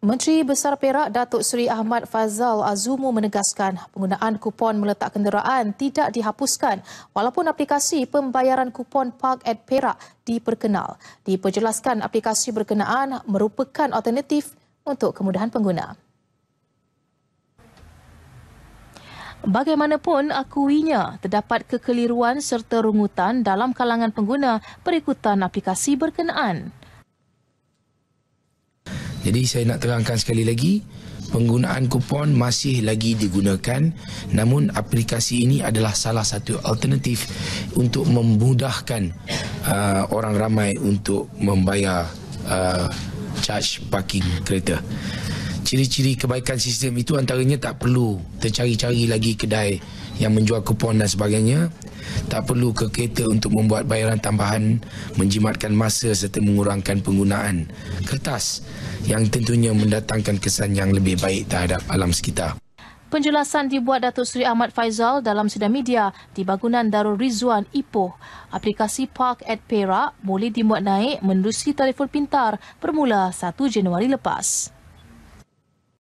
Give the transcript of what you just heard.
Menteri Besar Perak Datuk Seri Ahmad Fazal Azumu menegaskan penggunaan kupon meletak kenderaan tidak dihapuskan walaupun aplikasi pembayaran kupon Park at Perak diperkenal. Diperjelaskan aplikasi berkenaan merupakan alternatif untuk kemudahan pengguna. Bagaimanapun akuinya, terdapat kekeliruan serta rungutan dalam kalangan pengguna perikutan aplikasi berkenaan. Jadi saya nak terangkan sekali lagi, penggunaan kupon masih lagi digunakan, namun aplikasi ini adalah salah satu alternatif untuk memudahkan orang ramai untuk membayar charge parking kereta. Ciri-ciri kebaikan sistem itu antaranya tak perlu tercari-cari lagi kedai yang menjual kupon dan sebagainya. Tak perlu ke kereta untuk membuat bayaran tambahan, menjimatkan masa serta mengurangkan penggunaan kertas yang tentunya mendatangkan kesan yang lebih baik terhadap alam sekitar. Penjelasan dibuat Datuk Seri Ahmad Faizal dalam sidang media di bangunan Darul Rizwan, Ipoh. Aplikasi Park at Perak boleh dimuat naik menerusi telefon pintar bermula 1 Januari lepas.